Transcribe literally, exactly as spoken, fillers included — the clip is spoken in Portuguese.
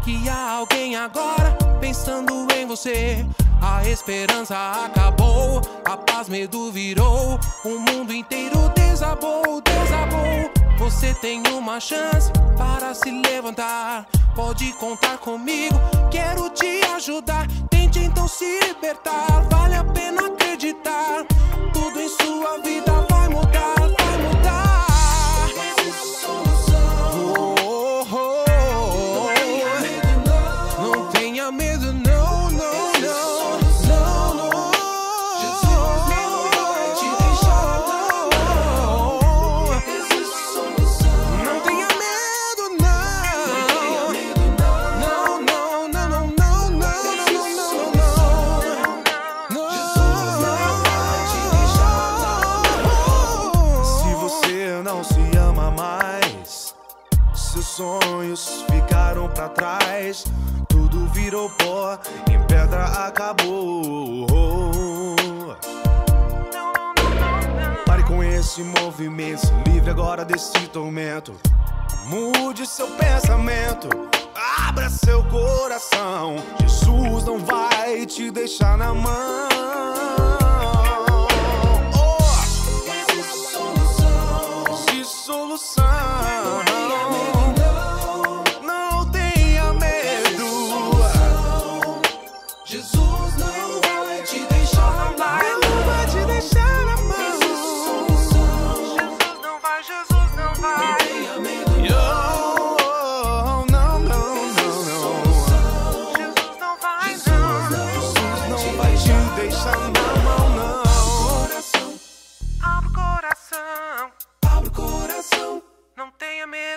que há alguém agora pensando em você. A esperança acabou, a paz medo virou, o mundo inteiro desabou, desabou. Você tem uma chance para se levantar, pode contar comigo, quero te ajudar. Tente então se libertar, vale a pena acreditar, tudo em sua vida vai mudar, vai mudar. Existe solução. Oh, oh, oh. Não tenha medo não. Não tenha medo não, não, não. Não, não. Jesus não vai te deixar não. Existe solução. Não tenha medo não. Não tenha medo não. Não, não, não, não, não, não, não, não, não. Jesus não vai te deixar não. Se você não se ama mais, seus sonhos ficaram pra trás, tudo virou pó, em pedra acabou. Pare com esse movimento, se livre agora desse tormento. Mude seu pensamento, abra seu coração. Jesus não vai te deixar na mão. Oh! Existe solução. Existe solução. Jesus não vai te deixar na mão. Não vai te deixar na mão. Jesus não vai, Jesus não vai. Não tenha medo Oh, não, não, não, não. Jesus não vai, Jesus não vai te deixar na mão, não. Abre o coração, abre o coração, não tenha medo.